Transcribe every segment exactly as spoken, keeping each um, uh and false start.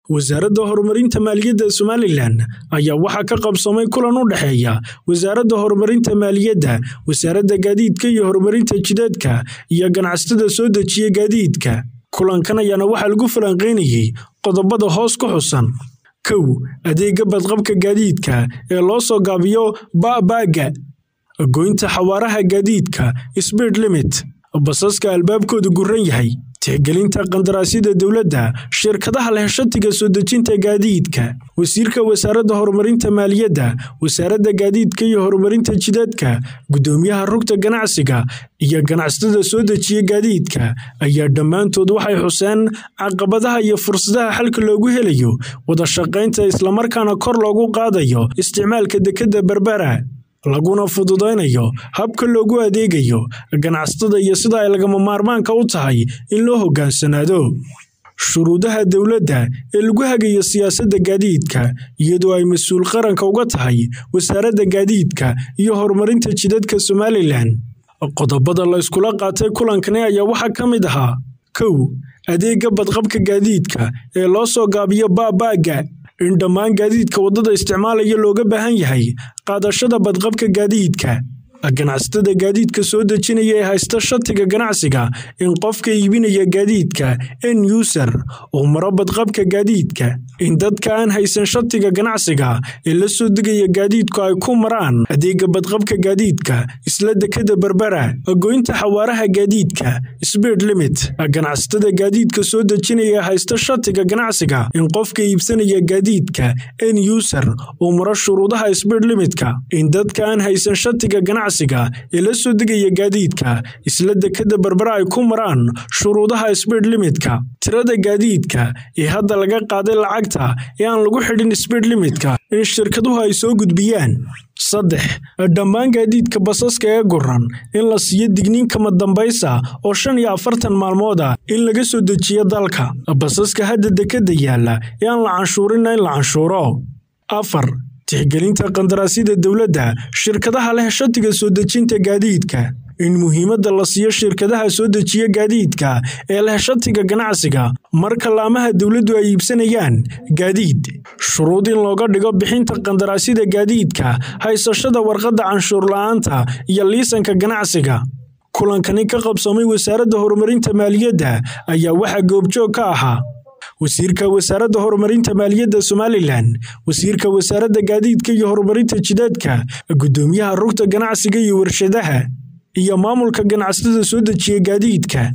wasaaradda horumarinta maaliyadda Somaliland ayaa waxa ka qabsamay kulan u dhaxeeya wasaaradda horumarinta maaliyadda, wasaaradda gaadiidka iyo horumarinta jidadka iyo ganacsatada soo dejiya gaadiidka. Kulankan ayaana waxa lagu falanqeynayay qodobada hoos ku xusan. kow Adeegga badqabka gaadiidka ee loo soo gaabiyo B A B G, goynta xawaaraha gaadiidka speed limit, basaska albaabkoodu guran yahay, tixgelinta qandaraasyada dawladda, shirkadaha leh shatiga soo dejinta gaadiidka. Wasiirka wasaaradda horumarinta maaliyadda, wasaaradda gaadiidka iyo horumarinta jidadka, gudoomiyaha rugta ganacsiga iyo ganacsatada soo dejiya gaadiidka ayaa dhammaantood waxay xuseen caqabadaha iyo fursadaha xalka loogu helayo wada shaqaynta isla markaana kor loogu qaadayo isticmaalka dekedda Berbera, laguna fududeynayo habka loogu adeegayo ganacsatada iyo sida ay lagama maarmaanka u tahay in loo hogaansanaado shuruudaha dawladda ee lagu hagayo siyaasadda gaadiidka, iyadoo ay mas'uul qaranka uga tahay wasaaradda gaadiidka iyo horumarinta jidadka Somaliland. Qodobada la iskula qaatay kulankani ayaa waxaa ka mid ahaa kow Adeegga badqabka gaadiidka ee loo soo gaabiyo B A B G, in dhammaan gaadiidka wadada isticmaalaya looga baahan yahay qaadashada badqabka gaadiidka. Ganacsatada gaadiidka soo dejinaya ee haysta shatiga ganacsiga, in qofka iibinaya gaadiidka end user uu maro badqabka gaadiidka, in dadka aan haysan shatiga ganacsiga ee la soo degaya gaadiidku ay ku maraan adeegga badqabka gaadiidka isla dekedda Berbera, goynta xawaaraha gaadiidka speed limit. Ganacsatada gaadiidka soo dejinaya ee haysta shatiga ganacsiga, in qofka iibsanaya gaadiidka end user uu maro shuruudaha speed limitka, in dadka aan haysan shatiga ganacsiga ee la soo degaya gaadiidka isla dekedda Berbera ay ku maraan shuruudaha speed limitka. Tirada gaadiidka ee hadda laga qaaday lacagta ee aan lagu xidhin speed limitka, in shirkaduhu ay soo gudbiyaan. saddex Dhammaan gaadiidka basaska ee guran, in la siiyo digniin kama dambaysa oo shan iyo afartan maalmood ah in laga soo dejiyo dalka. Basaska hadda dekedda yaala ee aan la canshuurin in la canshuuro. afar Tixgelinta qandaraasyada dawladda, shirkadaha leh shatiga soo dejinta gaadiidka, in muhiimadda la siiyo shirkadaha soo dejiya gaadiidka ee leh shatiga ganacsiga marka laamaha dawladdu ay iibsanayaan gaadiid. Shuruud in looga dhigo bixinta qandaraasyada gaadiidka, haysashada warqadda canshuur la'aanta iyo liisanka ganacsiga. Kulankani ka qabsamay wasaaradda horumarinta maaliyadda ayaa waxa goobjoog ka ahaa wasiirka wasaaradda horumarinta maaliyadda Somaliland, wasiirka wasaaradda gaadiidka iyo horumarinta jidadka, gudoomiyaha rugta ganacsiga iyo warshadaha, iyo maamulka ganacsatada soo dejiya gaadiidka.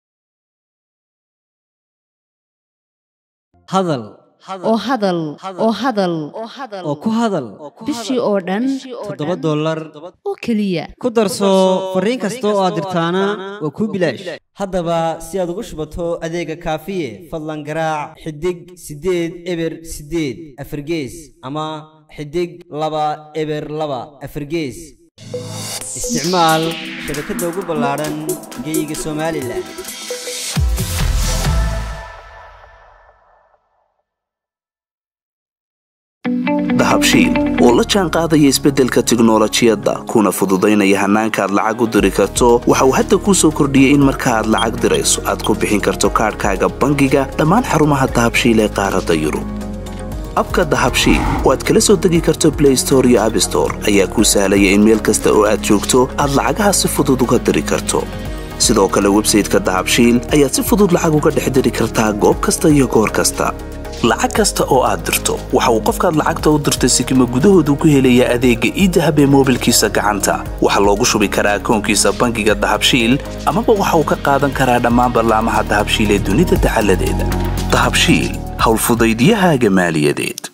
hadal oo hadal oo hadal oo ku hadal bishii oo dhan toddoba dollar oo kaliya ku darso fariin kasta oo aad dirtaana waa ku bilaash. haddaba si aad ugu shubato adeega kaafiye fadlan garaac xidig sideed eber sideed afargees ama xidig laba eber laba afargees. isticmaal shabakadda ugu ballaaran geyga Somaliland. dahabshiil oo la jaan qaadaya isbeddelka tiknoolajiyadda kuna fududaynaya hannaanka aad lacag u diri karto, waxa uu hadda kuu soo kordhiyey in marka aad lacag dirayso aad ku bixin karto kaadhkaaga bangiga dhammaan xarumaha dahabshiil ee qaaradda Yurub. abka dahabshiil oo aad kala soo degi karto Play Store iyo App Store ayaa kuu sahlaya in meel kasta oo aad joogto aad lacagaha si fudud uga diri karto. sidoo kale website-ka dahabshiil ayaad si fudud lacag uga dhex diri kartaa goob kasta iyo goor kasta. lacag kasta oo aad dirto waxa uu qofkaad lacagta u dirtay sikimo gudahoodu ku helayaa adeegga e-dahab ee moobilkiisa gacanta. waxaa loogu shubi karaa akoonkiisa bangiga dahabshiil, amaba waxa uu ka qaadan karaa dhammaan barnaamijyada dahabshiil ee dunida dacaladeeda. dahabshiil, howlfudaydiyahaaga maaliyadeed.